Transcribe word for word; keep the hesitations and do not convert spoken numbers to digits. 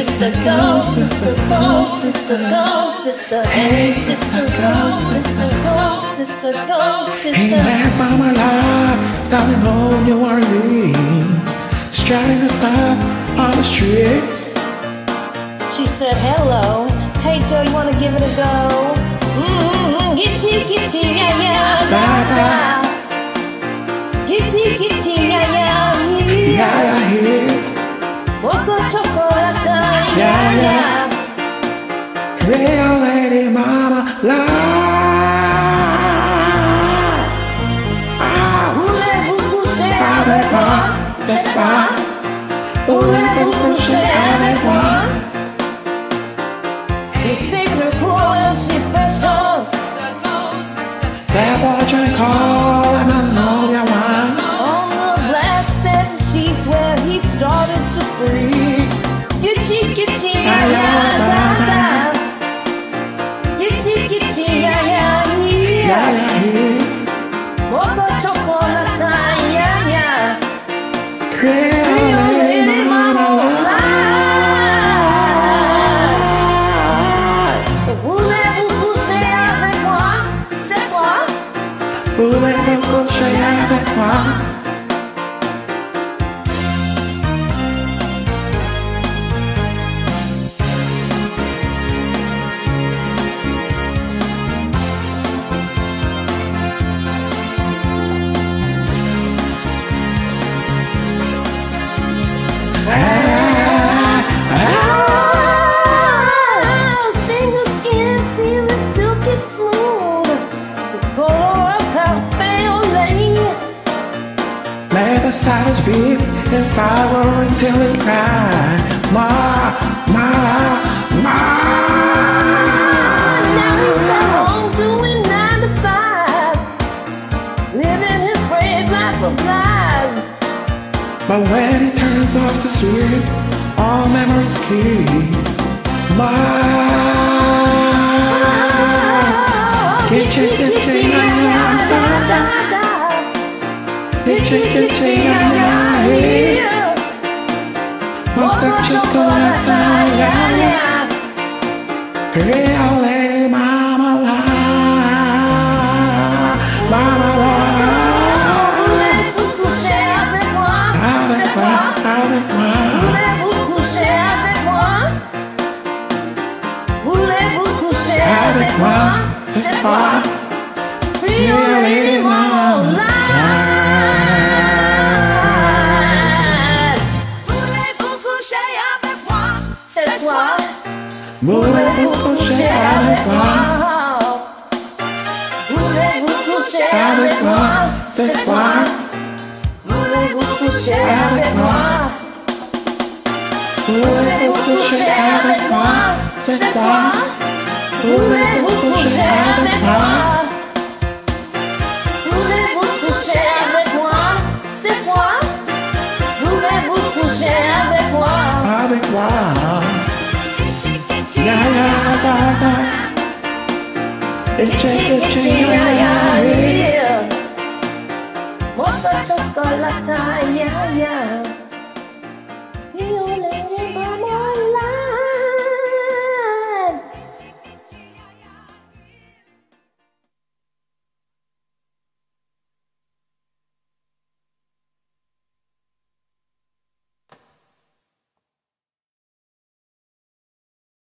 sister, go, sister, go, sister, go, sister, hey, sister, go, sister, go, sister, go, sister. Hey, man, Marmalade, down in old New Orleans, strutting the stuff on the street. She said, hello, hey Joe, you wanna give it a go? Mmm, gitty, gitty, yeah, yeah, da, da. Gitty, gitty, yeah, yeah, yeah, yeah, yeah. Mocha chocolate, yeah, yeah, yeah. Real lady Marmalade. Ah, Voulez-vous coucher avec moi, c'est pas. Voulez-vous coucher avec moi? Les secrets cool, sister, go, That boy drank all and I know you want. on the black satin sheets where he started to breathe. Gitty, gitty, yeah, yeah, da, da. Gitty, gitty, yeah, yeah, Yeah, yeah. yeah, yeah. Mocha chocolate, yeah, yeah. Real lady Marmalade. Voulez-vous coucher avec moi? C'est quoi? Voulez-vous coucher avec moi? Let the savage beast inside roar until it cry. Ma, ma, ma. Now he's at home doing nine to five, living his brave life of lies. But when he turns off the switch, all memories keep. Ma, kitchen, kitchen, yeah, da, da. Kitchen, kitchen, yeah, yeah. Mocha chocolate, yeah, yeah. Real lady Marmalade, Marmalade. Voulez-vous coucher avec moi? Avec C'est moi, quoi? avec moi. Voulez-vous coucher avec moi? Voulez-vous coucher Avec moi, c'est quoi? Real lady Marmalade. Voulez-vous coucher avec moi? C'est quoi? Voulez-vous coucher avec moi? Voulez-vous coucher Avec moi, c'est quoi? Voulez-vous coucher avec moi? Voulez-vous coucher avec moi? C'est quoi? Voulez-vous coucher avec moi? Voulez-vous coucher avec moi? C'est quoi? Voulez-vous coucher avec moi? Avec moi. Yeah, yeah, da, da. Itchy, itchy, yeah, yeah, yeah. Mocha chocolate, yeah, yeah.